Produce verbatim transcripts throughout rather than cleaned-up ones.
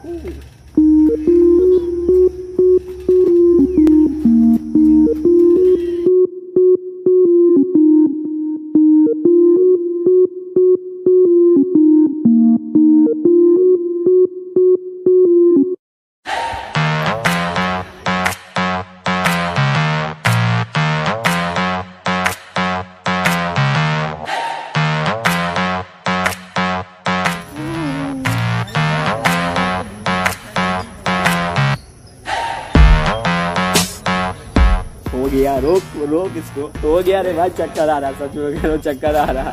हो गया, रोक रोक इसको। हो गया रे भाई, चक्कर आ रहा, सच में कह रहा चक्कर आ रहा।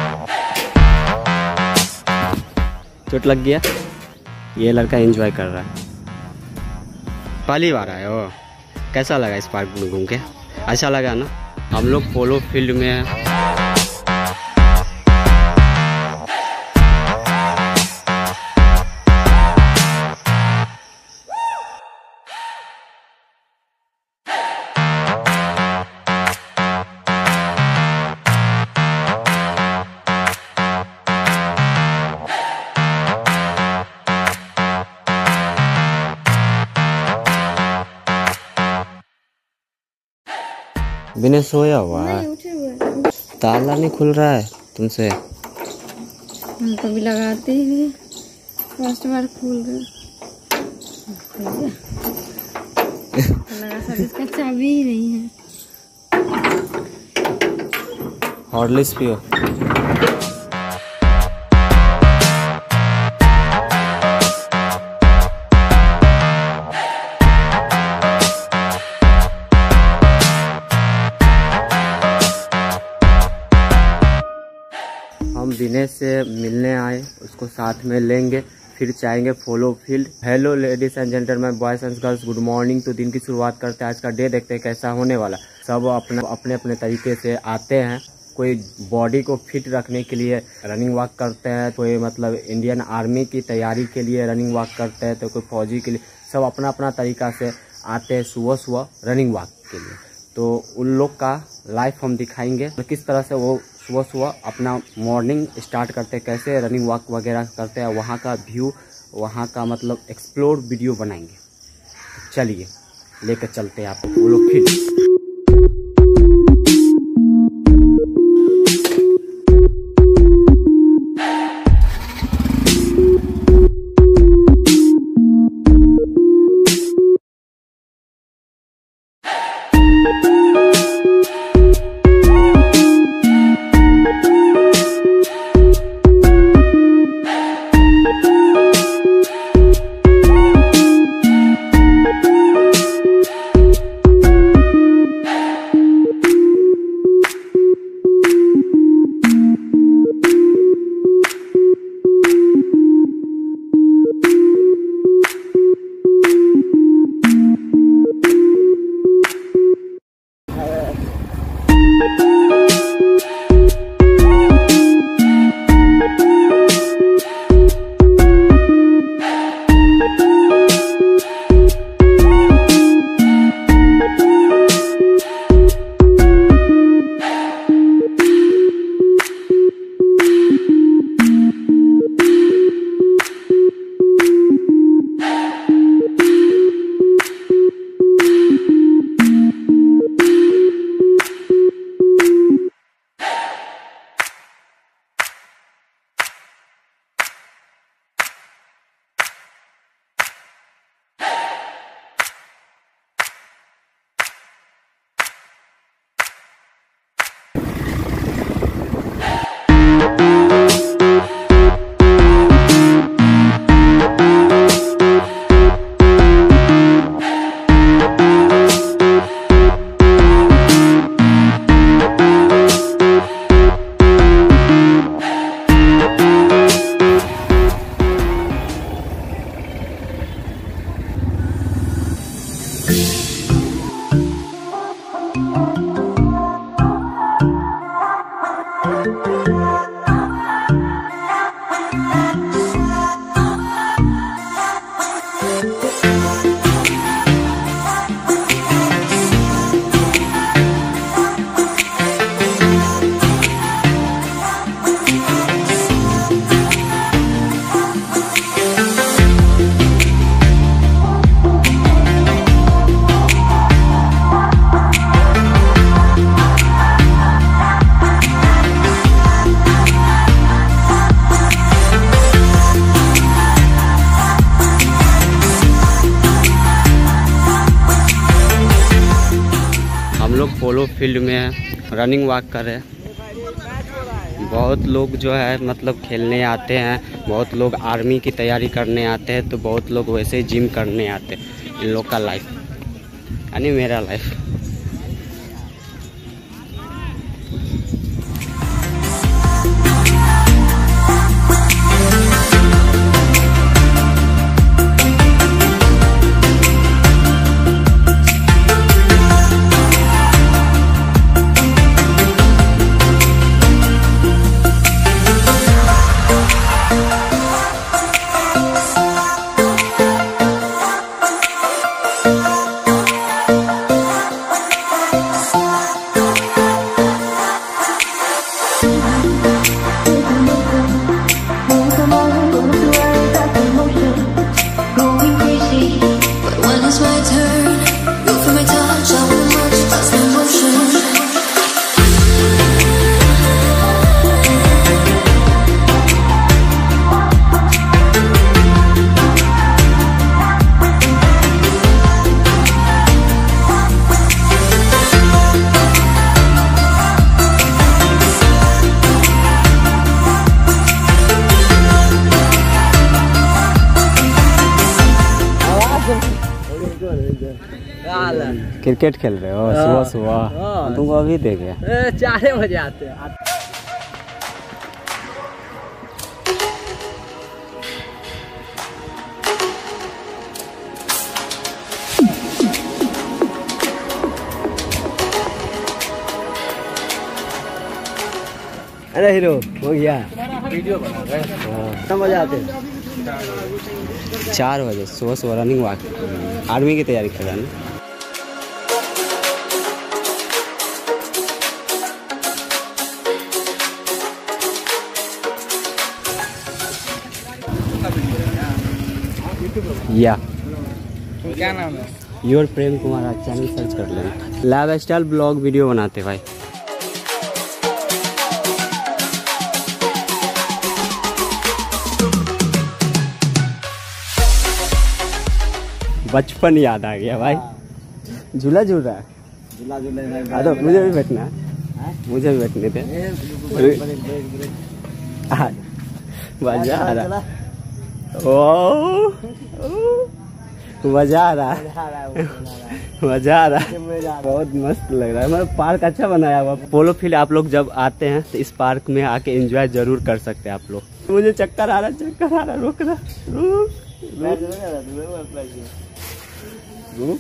चोट लग गया। ये लड़का एंजॉय कर रहा है, पहली बार आया हो। कैसा लगा इस पार्क में घूम के? अच्छा लगा ना? हम लोग पोलो फील्ड में हैं। बिना सोया हुआ है, ताला नहीं खुल रहा है तुमसे। हम कभी लगाते ही नहीं, फर्स्ट बार खुल गया। लगा सब इसका चाबी ही नहीं है। हॉर्लिक्स पियो। हम दिनेश से मिलने आए, उसको साथ में लेंगे, फिर जाएंगे polo field. Hello ladies and gentleman, boys and girls, good morning. तो दिन की शुरुआत करते हैं, आज का डे देखते हैं कैसा होने वाला। सब अपने अपने अपने तरीके से आते हैं। कोई बॉडी को फिट रखने के लिए रनिंग वॉक करते हैं, कोई मतलब इंडियन आर्मी की तैयारी के लिए रनिंग वॉक करते हैं, तो कोई फौजी के लिए। सब अपना अपना तरीका से आते हैं सुबह सुबह रनिंग वॉक के लिए। तो उन लोग का लाइफ हम दिखाएंगे, तो किस तरह से वो सुबह सुबह अपना मॉर्निंग स्टार्ट करते हैं, कैसे रनिंग वॉक वगैरह करते हैं, वहाँ का व्यू, वहाँ का मतलब एक्सप्लोर वीडियो बनाएंगे। तो चलिए लेकर चलते हैं आपको पोलो फील्ड। पोलो फील्ड में रनिंग वॉक कर रहे हैं। बहुत लोग जो है मतलब खेलने आते हैं, बहुत लोग आर्मी की तैयारी करने आते हैं, तो बहुत लोग वैसे ही जिम करने आते हैं। इन लोग का लाइफ यानी मेरा लाइफ। क्रिकेट खेल रहे हो सुबह सुबह? तुमको अभी देखे चार बजे आते हैं। अरे हीरो हो गया, वीडियो बना रहे हैं। कितना बजे आते हैं? चार बजे सुबह सुबह रनिंग वॉक, आर्मी की तैयारी कर रहे हैं। या क्या नाम है? योर प्रेम कुमार, आज चैनल सर्च कर लेना। लाइफ स्टाइल ब्लॉग वीडियो बनाते भाई। बचपन याद आ गया भाई। झूला झूल रहा है, झूला झूले आ तो मुझे भी बैठना है, मुझे भी बैठने थे। मजा आ रहा, ओ मजा आ रहा है, मजा आ रहा है, बहुत मस्त लग रहा है। मतलब पार्क अच्छा बनाया हुआ। पोलो फील्ड आप लोग जब आते हैं तो इस पार्क में आके एंजॉय जरूर कर सकते हैं आप लोग। मुझे चक्कर आ रहा, चक्कर आ रहा, रुक रहा, रुक रुक।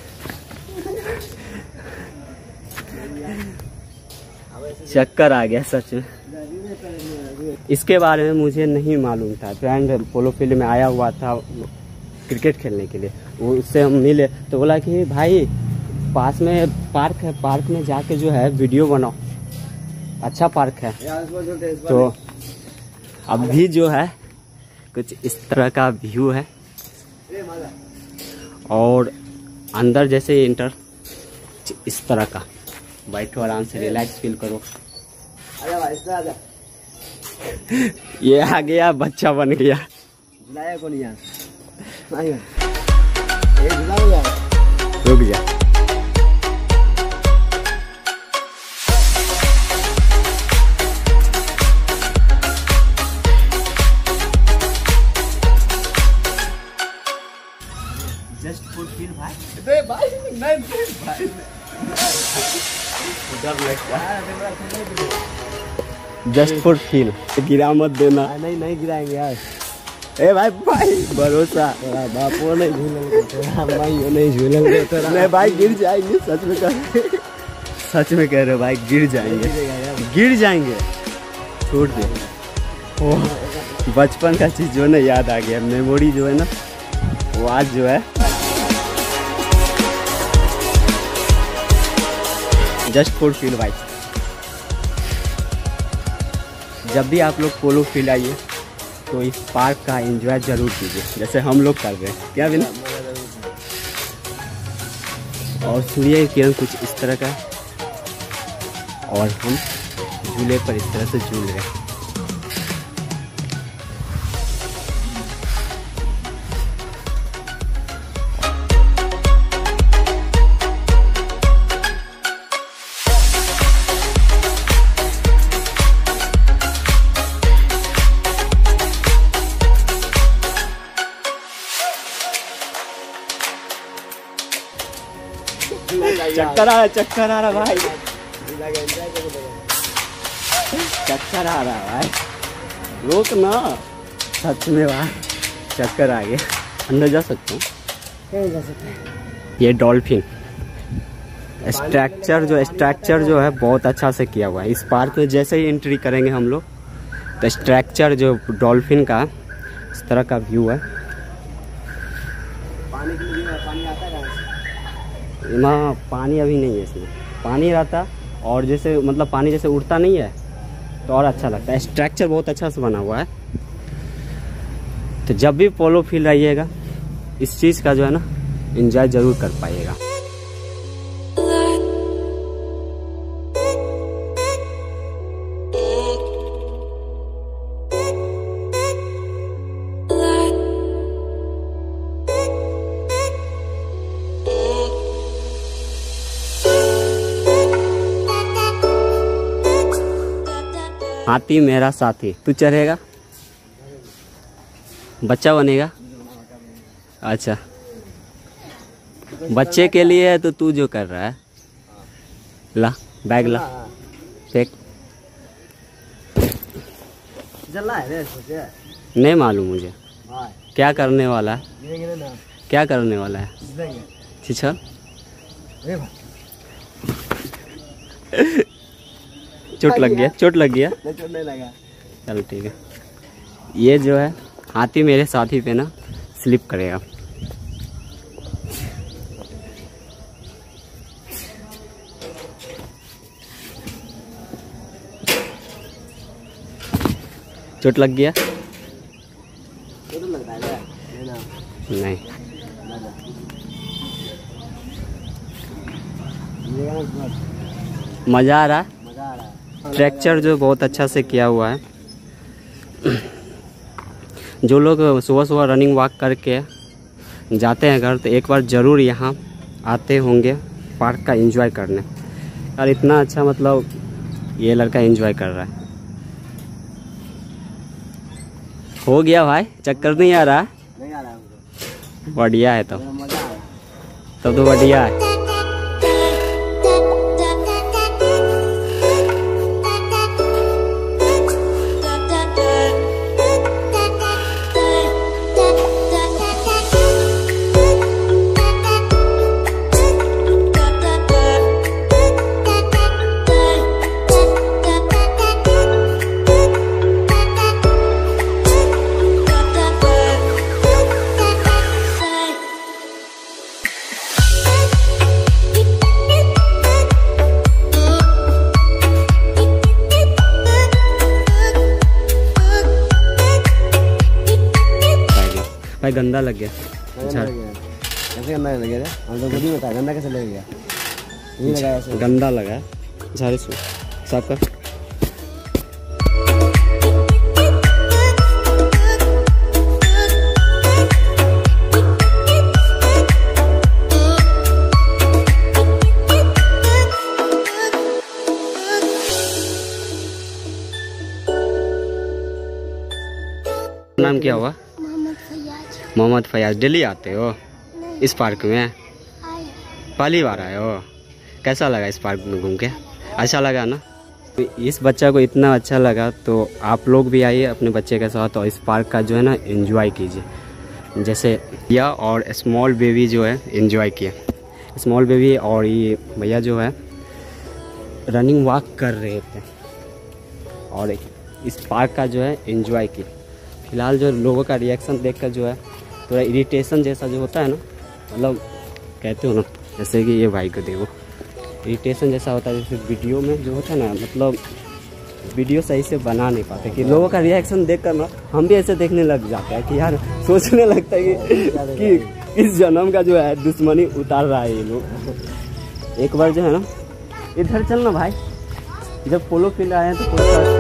चक्कर आ गया सच में। इसके बारे में मुझे नहीं मालूम था। फ्रेंड पोलो फील्ड में आया हुआ था क्रिकेट खेलने के लिए, वो उससे हम मिले तो बोला कि भाई पास में पार्क है, पार्क में जाके जो है वीडियो बनाओ, अच्छा पार्क है। तो अभी जो है कुछ इस तरह का व्यू है, और अंदर जैसे इंटर इस तरह का। बैठो आराम से, रिलैक्स फील करो। ये आ गया, बच्चा बन गया। झुलाया कौन यार? रुक जा। जस्ट फॉर फील भाई। दे भाई नहीं भाई, डर लगता है। जस्ट फॉर फील, गिरा मत देना। नहीं नहीं गिराएंगे यार। ए भाई भाई भरोसा, तेरा बापो नहीं झूलेंगे, तेरा माइयो नहीं झूलेंगे, तेरा नहीं भाई गिर जाएंगे, सच में कह सच में कह रहे हो भाई, गिर जाएंगे, गिर जाएंगे। छोड़ दे। ओ बचपन का चीज जो है ना याद आ गया, मेमोरी जो है ना वो आज जो है। जस्ट फॉर फील भाई। जब भी आप लोग पोलो फील्ड आइए तो इस पार्क का एंजॉय जरूर कीजिए, जैसे हम लोग कर रहे हैं। क्या बिना? और सूर्य की किरण कुछ इस तरह का है, और हम झूले पर इस तरह से झूल रहे हैं। चक्कर आ रहा चक्कर आ रहा भाई, चक्कर आ रहा भाई, रोक ना। सच में भाई चक्कर आ गया। अंदर जा सकता हूँ? जा सकते हैं। ये डॉल्फिन स्ट्रक्चर जो स्ट्रक्चर जो है बहुत अच्छा से किया हुआ है। इस पार्क में जैसे ही एंट्री करेंगे हम लोग तो स्ट्रक्चर जो डॉल्फिन का इस तरह का व्यू है। पानी के लिए पानी आता है कहाँ से? ना पानी अभी नहीं है इसमें, पानी रहता और जैसे मतलब पानी जैसे उड़ता नहीं है तो और अच्छा लगता है। स्ट्रक्चर बहुत अच्छा से बना हुआ है। तो जब भी पोलो फील्ड आइएगा इस चीज़ का जो है ना एंजॉय ज़रूर कर पाइएगा। हाथी मेरा साथी, तू चढ़ेगा? बच्चा बनेगा? अच्छा बच्चे के लिए है तो तू जो कर रहा है, ला बैग ला फेंक। जला है रे सोचे? नहीं मालूम मुझे हाँ क्या करने वाला है, गिरेंगे ना, क्या करने वाला है। गिरेंगे। छिछल अरे भाई चोट लग गया, चोट लग गया। नहीं चोट नहीं लगा। चलो ठीक है। ये जो है हाथी मेरे साथी पे ना स्लिप करेगा। चोट लग गया? चोट लगता है नहीं ना? नहीं। मज़ा आ रहा है। मजा आ रहा है। स्ट्रक्चर जो बहुत अच्छा से किया हुआ है। जो लोग सुबह सुबह रनिंग वॉक करके जाते हैं घर तो एक बार ज़रूर यहाँ आते होंगे पार्क का एंजॉय करने। और इतना अच्छा मतलब ये लड़का एंजॉय कर रहा है। हो गया भाई, चक्कर नहीं आ रहा? नहीं आ रहा है हमको। बढ़िया है, तो मेरा मजा आ रहा है। तब तो बढ़िया है। भाई गंदा लग गया। गंदा लग गया। कैसे गंदा लग गया रे? हम तो खुद ही बता गंदा कैसे लग गया? नहीं लगा ऐसे। गंदा लगा है। झाड़ू से साफ कर। नाम क्या हुआ? मोहम्मद फयाज। डेली आते हो इस पार्क में? पहली बार आए हो? कैसा लगा इस पार्क में घूम के? अच्छा लगा ना? इस बच्चा को इतना अच्छा लगा तो आप लोग भी आइए अपने बच्चे के साथ और इस पार्क का जो है ना एंजॉय कीजिए। जैसे भैया और स्मॉल बेबी जो है एंजॉय किए। स्मॉल बेबी और ये भैया जो है रनिंग वॉक कर रहे थे और इस पार्क का जो है एंजॉय किए। फिलहाल जो लोगों का रिएक्शन देखकर जो है थोड़ा इरिटेशन जैसा जो होता है ना, मतलब कहते हो ना, जैसे कि ये भाई को देखो इरिटेशन जैसा होता है। जैसे वीडियो में जो होता है ना, मतलब वीडियो सही से बना नहीं पाते कि लोगों का रिएक्शन देखकर ना हम भी ऐसे देखने लग जाते हैं कि यार सोचने लगता है कि, कि इस जन्म का जो है दुश्मनी उतार रहा है ये लोग। एक बार जो है ना इधर चलना भाई, जब पोलो फील्ड आए हैं तो पोलो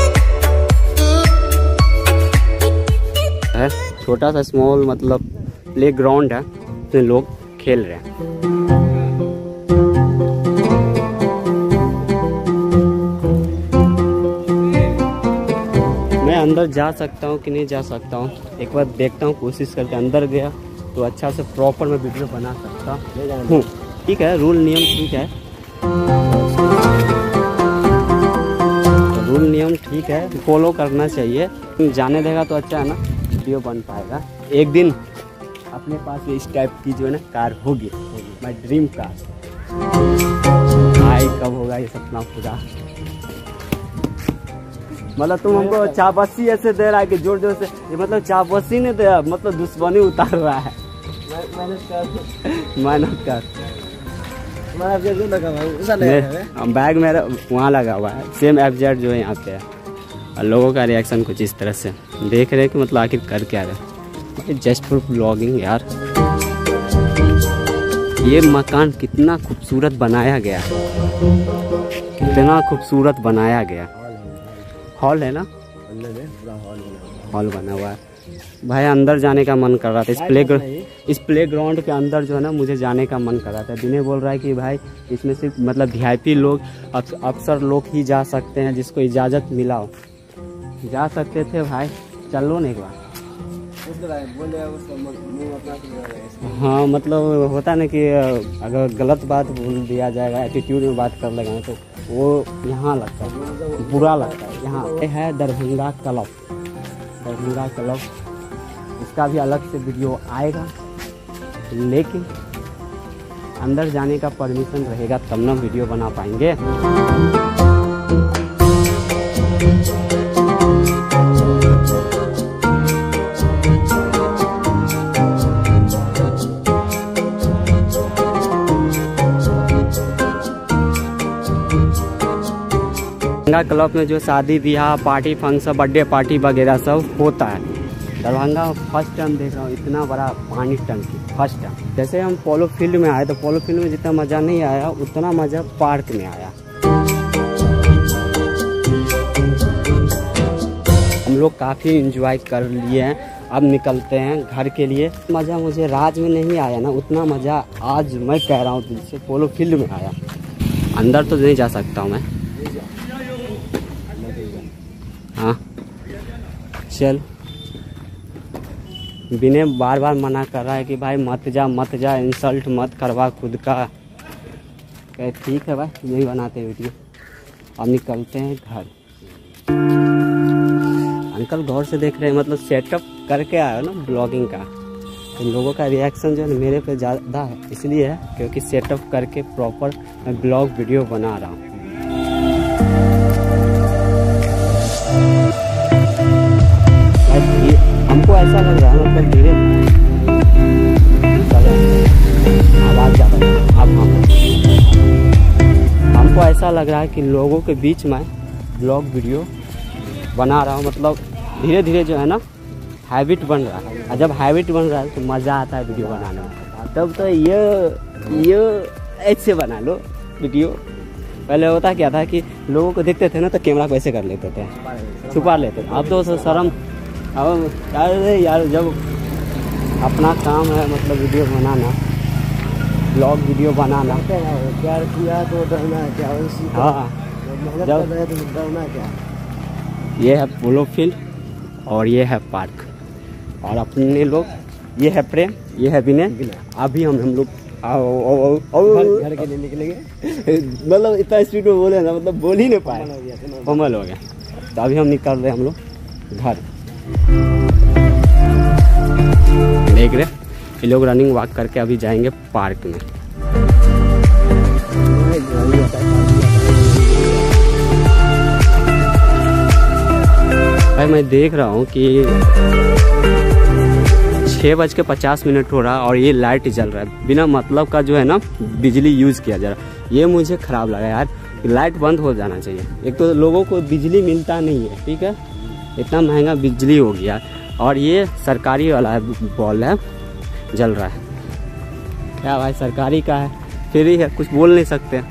छोटा सा स्मॉल मतलब प्ले ग्राउंड है, उसमें लोग खेल रहे हैं। मैं अंदर जा सकता हूँ कि नहीं जा सकता हूँ, एक बार देखता हूँ, कोशिश करके अंदर गया तो अच्छा से प्रॉपर मैं वीडियो बना सकता हूँ। ठीक है, रूल नियम ठीक है, रूल नियम ठीक है, फॉलो करना चाहिए। जाने देगा तो अच्छा है ना, वीडियो बन पाएगा। एक दिन अपने पास ये इस टाइप की जो है ना कार होगी, माय ड्रीम कार। भाई कब होगा ये सपना पूरा? मतलब तुम हमको चापसी ऐसे दे रहा है कि जोर जोर से, ये मतलब चापसी नहीं दे, मतलब दुश्मनी उतार रहा है। मेहनत कर, बैग मेरा वहाँ लगा हुआ है, सेम एफ जेड जो है यहाँ पे है। और लोगों का रिएक्शन कुछ इस तरह से देख रहे हैं कि मतलब आखिर कर क्या रहे, जस्ट फॉर ब्लॉगिंग यार। ये मकान कितना खूबसूरत बनाया गया, कितना खूबसूरत बनाया गया। हॉल है ना, हॉल बना हुआ है भाई। अंदर जाने का मन कर रहा था, इस प्ले इस प्ले ग्राउंड के अंदर जो है ना मुझे जाने का मन कर रहा था। दिने बोल रहा है कि भाई इसमें सिर्फ मतलब वी आई पी लोग, अक्सर लोग ही जा सकते हैं, जिसको इजाज़त मिला हो जा सकते थे। भाई चलो ना एक बार। हाँ मतलब होता ना कि अगर गलत बात बोल दिया जाएगा, एटीट्यूड में बात कर लेगा तो वो यहाँ लगता है, बुरा लगता है। यहाँ है दरभंगा क्लब, दरभंगा क्लब, इसका भी अलग से वीडियो आएगा, लेकिन अंदर जाने का परमिशन रहेगा तब ना वीडियो बना पाएंगे। दरभंगा क्लब में जो शादी ब्याह पार्टी फंक्शन बर्थडे पार्टी वगैरह सब होता है। दरभंगा फर्स्ट टाइम देख रहा हूँ इतना बड़ा पानी टंकी, फर्स्ट टाइम। जैसे हम पोलो फील्ड में आए तो पोलो फील्ड में जितना मज़ा नहीं आया उतना मज़ा पार्क में आया। हम लोग काफ़ी एंजॉय कर लिए हैं, अब निकलते हैं घर के लिए। मज़ा मुझे राज में नहीं आया ना, उतना मज़ा आज मैं कह रहा हूँ दिल से पोलो फील्ड में आया। अंदर तो नहीं जा सकता हूँ मैं, हाँ चल। विनय बार बार मना कर रहा है कि भाई मत जा मत जा, इंसल्ट मत करवा खुद का। कहे ठीक है भाई, नहीं बनाते वीडियो। अब निकलते हैं घर। अंकल गौर से देख रहे हैं, मतलब सेटअप करके आया हो ना ब्लॉगिंग का, तो लोगों का रिएक्शन जो है मेरे पे ज़्यादा है, इसलिए है क्योंकि सेटअप करके प्रॉपर मैं ब्लॉग वीडियो बना रहा हूँ। हमको ऐसा लग रहा है मतलब धीरे आवाज़ ज़्यादा अब हम हमको ऐसा लग रहा है कि लोगों के बीच में ब्लॉग वीडियो बना रहा हूँ। मतलब धीरे धीरे जो है ना हैबिट बन रहा है, और जब हैबिट बन रहा है तो मज़ा आता है वीडियो बनाने में। तब तो ये ये ऐसे बना लो वीडियो। पहले होता क्या था कि लोगों को देखते थे ना तो कैमरा को ऐसे कर लेते थे, छुपा लेते थे। अब तो शर्म, अब यार जब अपना काम है मतलब वीडियो बनाना, ब्लॉग वीडियो बनाना, प्यार किया तो डरना क्या? हाँ जब डरना क्या? ये है पोलो फील्ड और ये है पार्क, और अपने लोग, ये है प्रेम, ये है विनय। अभी हम हम लोग घर के लिए निकलेंगे। मतलब इतना स्पीड में बोले ना, मतलब बोल ही नहीं पाए, कमल हो गया। तो अभी हम निकल रहे हम लोग घर। देख रहे ये लोग रनिंग वॉक करके अभी जाएंगे पार्क में। भाई मैं देख रहा हूँ कि छः बज के पचास मिनट हो रहा है और ये लाइट जल रहा है, बिना मतलब का जो है ना बिजली यूज़ किया जा रहा है। ये मुझे ख़राब लगा यार, लाइट बंद हो जाना चाहिए। एक तो लोगों को बिजली मिलता नहीं है, ठीक है, इतना महंगा बिजली हो गया, और ये सरकारी वाला है, बॉल है जल रहा है। क्या भाई सरकारी का है, फ्री है, कुछ बोल नहीं सकते।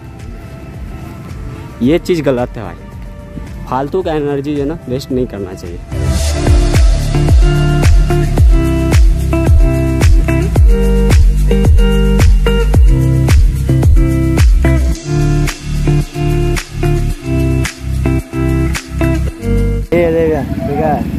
ये चीज़ गलत है भाई, फालतू का एनर्जी जो है ना वेस्ट नहीं करना चाहिए। ये देगा ठीक है।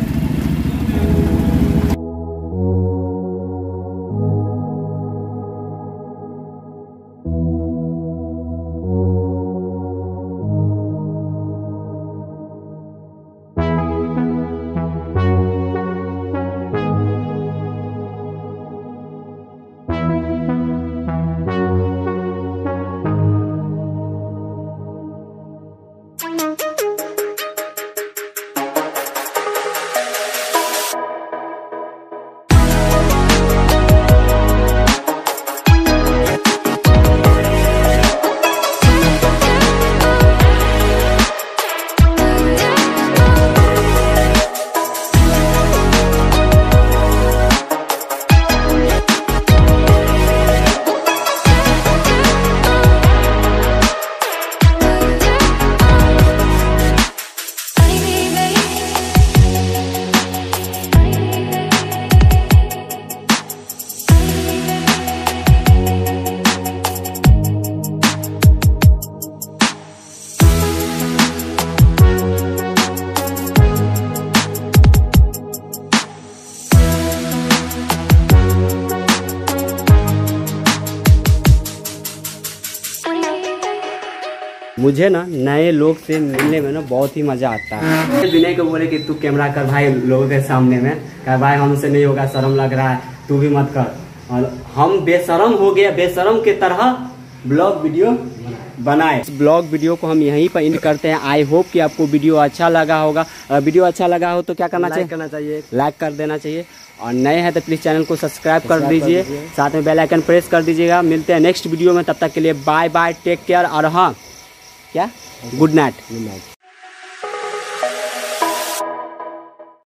मुझे ना नए लोग से मिलने में ना बहुत ही मजा आता है। विनय को बोले कि तू कैमरा कर भाई लोगों के सामने में, कहा भाई हमसे नहीं होगा, शर्म लग रहा है, तू भी मत कर। और हम बेशरम हो गए, बेशरम के तरह ब्लॉग वीडियो बनाए। इस ब्लॉग वीडियो को हम यहीं पर एंड करते हैं। आई होप कि आपको वीडियो अच्छा लगा होगा। वीडियो अच्छा लगा हो तो क्या करना चाहिए? करना चाहिए, लाइक कर देना चाहिए। और नए हैं तो प्लीज चैनल को सब्सक्राइब कर दीजिए, साथ में बेल आइकन प्रेस कर दीजिएगा। मिलते हैं नेक्स्ट वीडियो में, तब तक के लिए बाय बाय, टेक केयर। और हाँ क्या, गुड नाइट। Good night.